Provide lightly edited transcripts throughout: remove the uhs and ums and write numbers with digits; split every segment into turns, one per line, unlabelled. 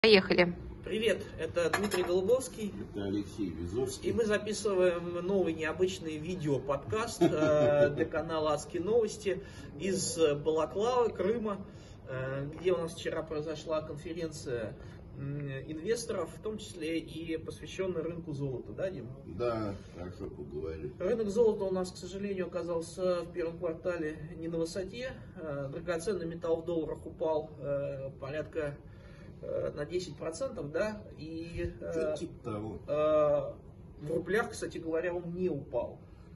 Поехали.
Привет, это Дмитрий Голубовский.
Это Алексей Визовский.
И мы записываем новый необычный видео-подкаст для канала Адские новости из Балаклавы, Крыма, где у нас вчера произошла конференция инвесторов, в том числе и посвященная рынку золота, да, Дим?
Да, хорошо поговорили.
Рынок золота у нас, к сожалению, оказался в первом квартале не на высоте. Драгоценный металл в долларах упал порядка на 10%, да, и
типа того.
В рублях, кстати говоря, он не упал.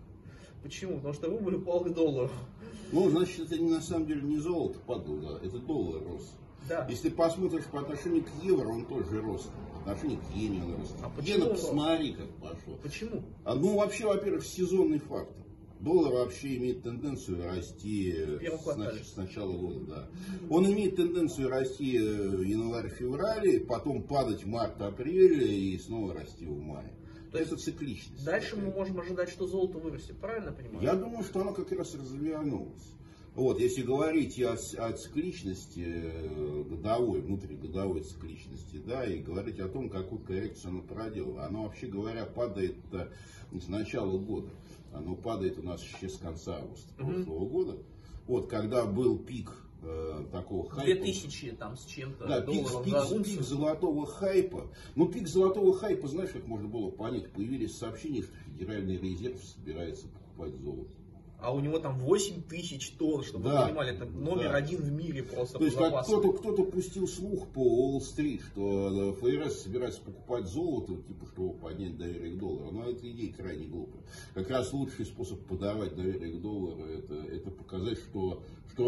Почему? Потому что рубль упал к доллару.
Ну, значит, это на самом деле не золото падало, да, это доллар рос.
Да.
Если ты посмотришь по отношению к евро, он тоже рос. По отношению к иене он рос.
А почему?
Иена, посмотри, как пошло.
Почему?
Ну, вообще, во-первых, сезонный фактор. Доллар вообще имеет тенденцию расти с начала года. Да. Он имеет тенденцию расти январь-февраль, потом падать в март-апреле и снова расти в мае. То есть это цикличность.
Дальше мы можем ожидать, что золото вырастет, правильно понимаю?
Я думаю, что оно как раз развернулось. Вот, если говорить о цикличности годовой, внутригодовой цикличности, да, и говорить о том, какую коррекцию оно проделало. Оно, вообще говоря, падает с начала года. Оно падает у нас еще с конца августа прошлого года. Вот, когда был пик такого хайпа.
2000 там с чем-то.
Да, пик золотого хайпа. Ну, пик золотого хайпа, знаешь, как можно было понять? Появились сообщения, что Федеральный резерв собирается покупать золото.
А у него там 8 тысяч тонн, чтобы вы понимали, это номер один в мире просто.
То есть кто-то пустил слух по Уолл-стрит, что ФРС собирается покупать золото, типа, чтобы поднять доверие к доллару. Но эта идея крайне глупая. Как раз лучший способ подавать доверие к доллару, это показать, что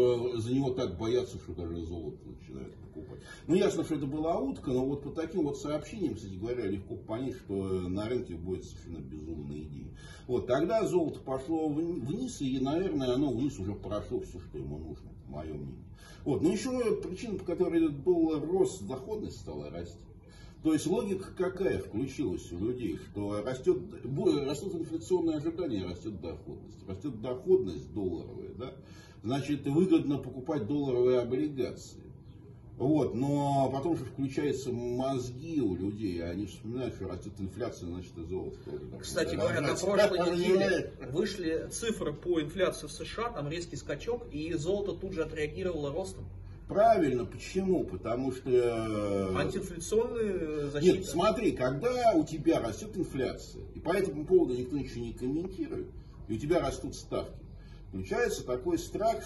за него так боятся, что даже золото начинают покупать. Ну, ясно, что это была утка, но вот по таким вот сообщениям, кстати говоря, легко понять, что на рынке будет совершенно безумная идея. Вот, тогда золото пошло вниз, и, наверное, оно вниз уже прошло все, что ему нужно, мое мнение. Вот, но еще причина, по которой доллар рос, доходность стала расти. То есть логика какая включилась у людей, что растут инфляционные ожидания, растет доходность. Растет доходность долларовая, да? Значит, выгодно покупать долларовые облигации. Вот, но потом же включаются мозги у людей, они вспоминают, что растет инфляция, значит, и золото тоже.
Кстати говоря, на прошлой неделе вышли цифры по инфляции в США, там резкий скачок, и золото тут же отреагировало ростом.
Правильно, почему? Потому что...
Антиинфляционные защиты.
Нет, смотри, когда у тебя растет инфляция, и по этому поводу никто ничего не комментирует, и у тебя растут ставки, включается такой страх,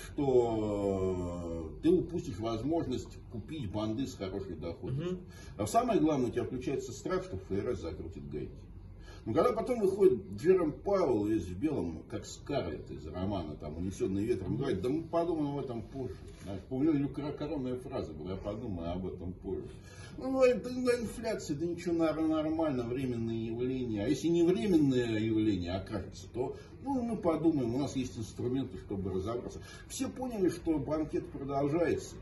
что ты упустишь возможность купить банды с хорошей доходностью. А самое главное, у тебя включается страх, что ФРС закрутит гайки. Но когда потом выходит Джером Пауэлл весь в белом, как Скарлетт из романа, там, «Унесенный ветром», говорит, да мы подумаем об этом позже. Помню, коронная фраза была, я подумаю об этом позже. Ну, говорит, да инфляция, да ничего, нормально, временное явление. А если не временное явление окажется, то мы подумаем, у нас есть инструменты, чтобы разобраться. Все поняли, что банкет продолжается.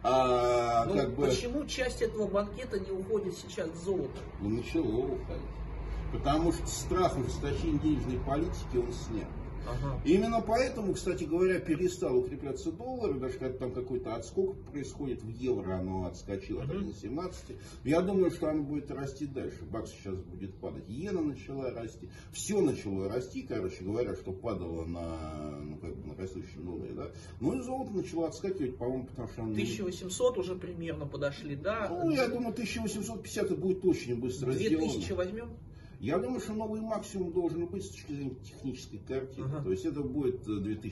Почему часть этого банкета не уходит сейчас в золото?
Ну, начало уходить. Потому что страх ужесточения денежной политики он снят. Именно поэтому, кстати говоря, перестал укрепляться доллар, даже когда там какой-то отскок происходит в евро, оно отскочило до 1,17. Я думаю, что оно будет расти дальше. Бакс сейчас будет падать. Иена начала расти. Все начало расти, короче говоря, что падало на растущем долларе. Да? Ну и золото начало отскакивать, по-моему, потому что...
1800 уже примерно подошли, да?
Ну, я думаю, 1850 это будет очень быстро сделано.
2000 возьмем?
Я думаю, что новый максимум должен быть с точки зрения технической картины. То есть это будет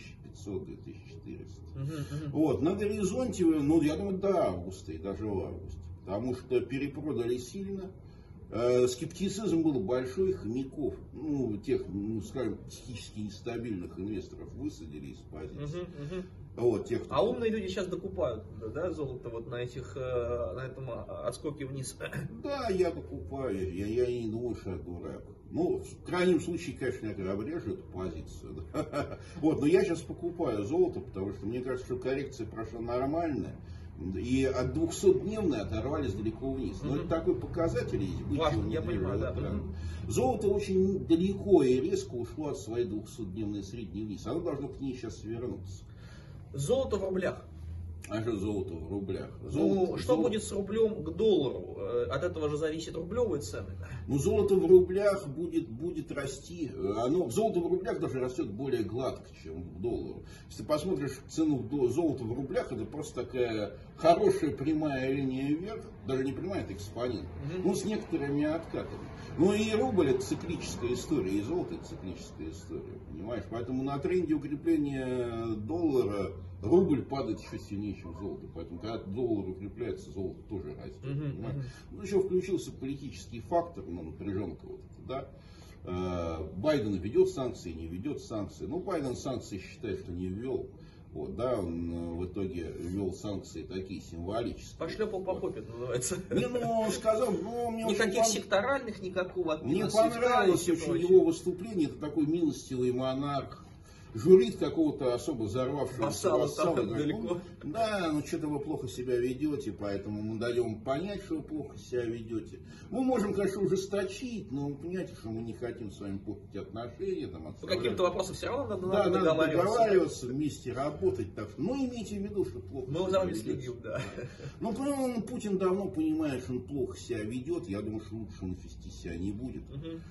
2500-2400. Вот, на горизонте, ну, я думаю, до августа и даже в августе. Потому что перепродали сильно. Скептицизм был большой, хомяков, тех, скажем, психически нестабильных инвесторов высадили из позиции. Вот, тех,
а умные люди сейчас докупают, да, золото вот на этом отскоке вниз?
Да, я докупаю, я не думаю, что я дурак. Ну, в крайнем случае, конечно, я обрежу эту позицию. Да? Вот, но я сейчас покупаю золото, потому что мне кажется, что коррекция прошла нормальная. И от 200-дневной оторвались далеко вниз. Но это такой показатель есть.
Я понимаю, да.
Золото очень далеко и резко ушло от своей 200-дневной средней вниз. Оно должно к ней сейчас вернуться.
Золото в рублях.
А что золото в рублях?
Что будет с рублем к доллару? От этого же зависят рублевые цены.
Ну, золото в рублях будет расти. Золото в рублях даже растет более гладко, чем в долларе. Если ты посмотришь цену золота в рублях, это просто такая хорошая прямая линия вверх. Даже не прямая, это экспонент. Ну, с некоторыми откатами. Ну, и рубль это циклическая история, и золото это циклическая история. Понимаешь? Поэтому на тренде укрепления доллара рубль падает еще сильнее, чем золото. Поэтому, когда доллар укрепляется, золото тоже растет. Ну, еще включился политический фактор, напряженка вот эта, да. Байден ведет санкции, не ведет санкции. Ну, Байден санкции считает, что не ввел. Вот, да, он в итоге ввел санкции такие символические.
Пошлепал по попе, называется.
Не, ну, он сказал, мне
никаких секторальных, никакого.
Мне понравилось очень его выступление. Это такой милостивый монарх. Журит какого-то особо взорвавшегося вассала. Да, ну что-то вы плохо себя ведете, поэтому мы даем понять, что вы плохо себя ведете. Мы можем, конечно, ужесточить, но понимаете, что мы не хотим с вами портить отношения.
По каким-то вопросам все равно
надо договариваться, вместе работать. Так что, имейте в виду, что плохо
мы за вами следим, да.
Ну, Путин давно понимает, что он плохо себя ведет. Я думаю, что лучше он вести себя не будет.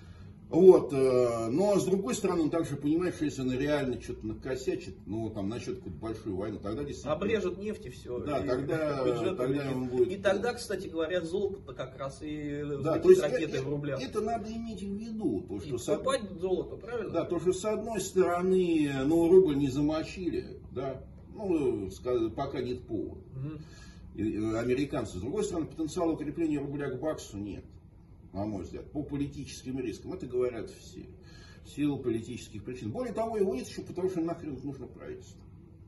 Вот, но с другой стороны, он также понимает, что если он реально что-то накосячит, начнет какую-то большую войну, тогда действительно...
Обрежет нефть и все.
Да, тогда он будет...
И тогда, кстати говоря, золото-то как раз и
ракеты
в рублях.
Это надо иметь в виду.
Покупать золото, правильно?
Да, то, что с одной стороны, рубль не замочили, да, пока нет повода. Американцы. С другой стороны, потенциала укрепления рубля к баксу нет. На мой взгляд, по политическим рискам. Это говорят все. В силу политических причин. Более того, его есть еще потому, что нахрен нужно правительство.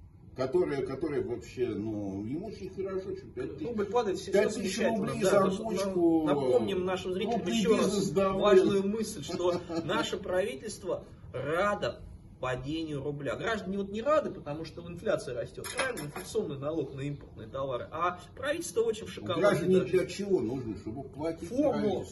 Которое вообще, ему очень хорошо, что 5 тысяч.
Рубль падает, все
5 тысяч рублей за бочку.
Напомним нашим зрителям еще раз важную мысль, что наше правительство радо падению рубля. Граждане не рады, потому что инфляция растет. Правильно? Инфляционный налог на импортные товары. А правительство очень в шоколаде.
Граждане для чего нужны? Чтобы платить
формулу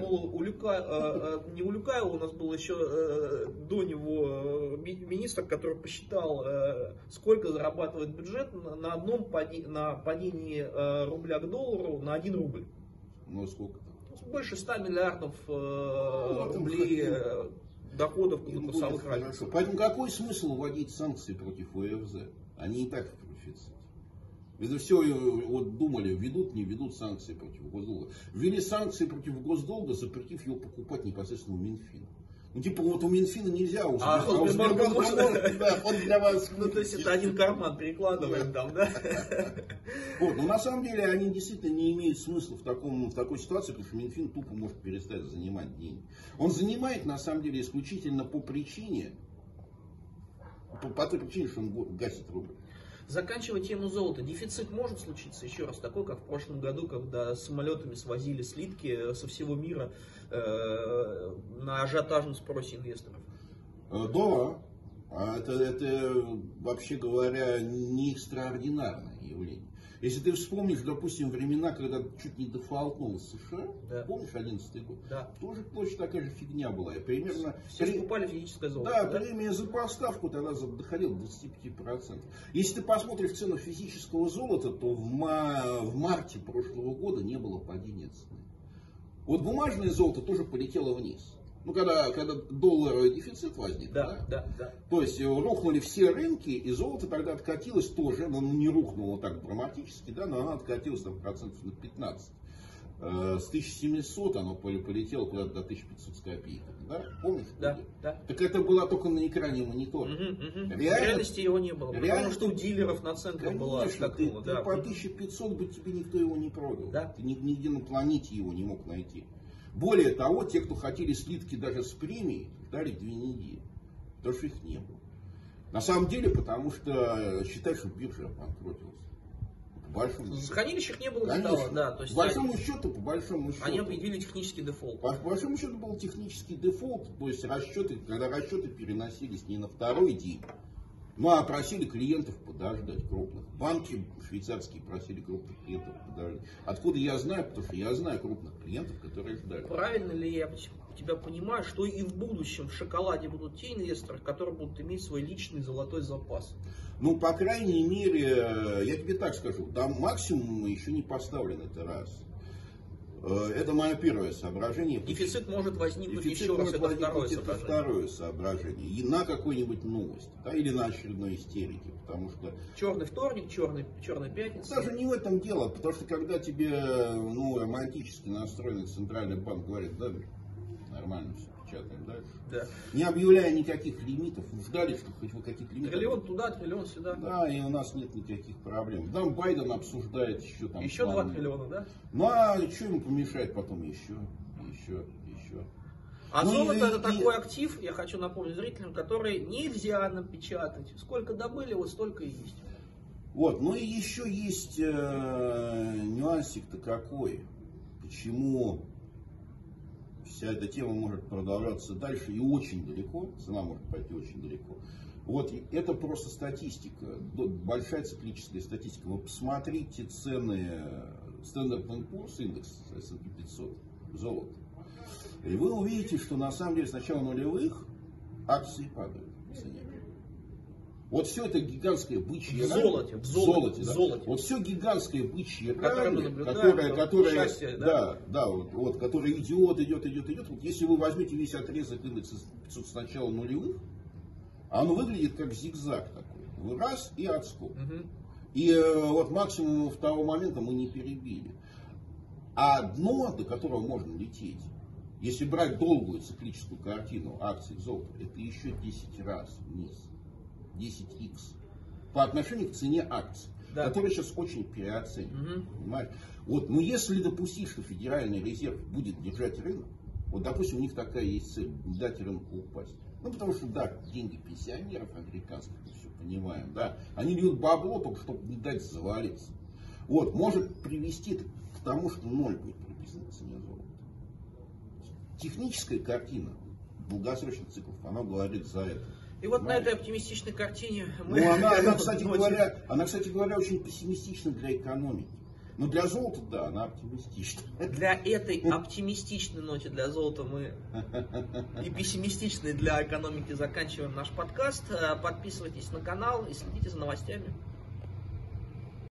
не у Люкаева, у нас был еще до него министр, который посчитал, сколько зарабатывает бюджет на падении рубля к доллару на 1 рубль.
Ну сколько?
Больше 100 миллиардов рублей доходов курсовых разниц.
Поэтому какой смысл вводить санкции против ОФЗ? Они и так в профиците. Это все думали, ведут, не ведут санкции против госдолга. Ввели санкции против госдолга, запретив его покупать непосредственно у Минфина. У Минфина нельзя.
У Сбербанка можно? Да, он для вас. То есть это один карман перекладываем там, да?
Но на самом деле они действительно не имеют смысла в такой ситуации, потому что Минфин тупо может перестать занимать деньги. Он занимает на самом деле исключительно по той причине, что он гасит рубль.
Заканчивая тему золота, дефицит может случиться еще раз такой, как в прошлом году, когда самолетами свозили слитки со всего мира на ажиотажном спросе инвесторов?
Да, это вообще говоря не экстраординарное явление. Если ты вспомнишь, допустим, времена, когда чуть не дефолтнула США, да. Помнишь, 11-й год?
Да.
Тоже точно такая же фигня была. Примерно
все покупали физическое золото.
Да, премия за поставку тогда доходила до 25%. Если ты посмотришь цену физического золота, то в марте прошлого года не было падения цены. Вот бумажное золото тоже полетело вниз. Когда долларовый дефицит возник,
да.
То есть рухнули все рынки, и золото тогда откатилось тоже, но не рухнуло так драматически, да, но оно откатилось там процентов на 15. С 1700 оно полетело куда-то до 1500 с копейками, да? Помнишь?
Да.
Так это было только на экране монитора.
В реальности его не было, потому что у дилеров наценка была.
Ты по 1500 бы тебе никто его не продал.
Да?
Ты нигде на планете его не мог найти. Более того, те, кто хотели слитки даже с премией, ждали 2 недели. Потому что их не было. На самом деле, потому что считают, что биржа обанкротилась.
В хранилищах не было металла, да. То есть
по большому счету.
Они объявили технический дефолт.
По большому счету был технический дефолт. То есть когда расчеты переносились не на второй день, а просили клиентов подождать крупных. Банки швейцарские просили крупных клиентов подождать. Откуда я знаю? Потому что я знаю крупных клиентов, которые ждали.
Правильно ли я у тебя понимаю, что и в будущем в шоколаде будут те инвесторы, которые будут иметь свой личный золотой запас.
Ну, по крайней мере, я тебе так скажу, там максимум еще не поставлен, это раз. Это мое первое соображение.
Дефицит может возникнуть
Дефицит
еще раз,
может
это
второе соображение. И на какой-нибудь новости, да, или на очередной истерике, потому что...
Черный вторник, черная пятница.
Даже не в этом дело, потому что когда тебе, романтически настроенный Центральный банк говорит, да, нормально все, печатаем дальше.
Да.
Не объявляя никаких лимитов, ждали, что хоть каких лимитов.
Триллион туда, триллион сюда.
Да, и у нас нет никаких проблем. Там Байден обсуждает еще там.
Еще 2 триллиона, да?
Ну а что ему помешает потом еще.
А золото это такой актив, я хочу напомнить зрителям, который нельзя напечатать. Сколько добыли, вот столько и есть.
Вот, ну и еще есть нюансик-то какой. Почему вся эта тема может продолжаться дальше и очень далеко, цена может пойти очень далеко. Вот это просто статистика, большая циклическая статистика. Вы посмотрите цены Standard & Poor's индекс S&P 500 золота. И вы увидите, что на самом деле с начала нулевых акции падают в цене. Вот все это гигантское бычье раме.
В золоте.
Вот все гигантское бычье
раме,
которое идет. Вот если вы возьмете весь отрезок индекса 500 с начала нулевых, оно выглядит как зигзаг такой. Раз и отскок. И вот максимум того момента мы не перебили. А дно, до которого можно лететь, если брать долгую циклическую картину акций золота, это еще 10 раз вниз. 10х. По отношению к цене акций,
да,
которая сейчас очень переоценена. Понимаешь? Вот, но если допустить, что Федеральный резерв будет держать рынок, вот, допустим, у них такая есть цель, не дать рынку упасть. Ну, потому что, да, деньги пенсионеров американских, мы все понимаем, да, они льют бабло, только чтобы не дать завалиться. Вот, может привести к тому, что ноль будет приписан к цене золота. Техническая картина долгосрочных циклов, она говорит за это.
И вот на этой оптимистичной картине
мы... Ну, она, кстати говоря, очень пессимистична для экономики. Но для золота, да, она оптимистична.
Для этой оптимистичной ноте для золота мы и пессимистичной для экономики заканчиваем наш подкаст. Подписывайтесь на канал и следите за новостями.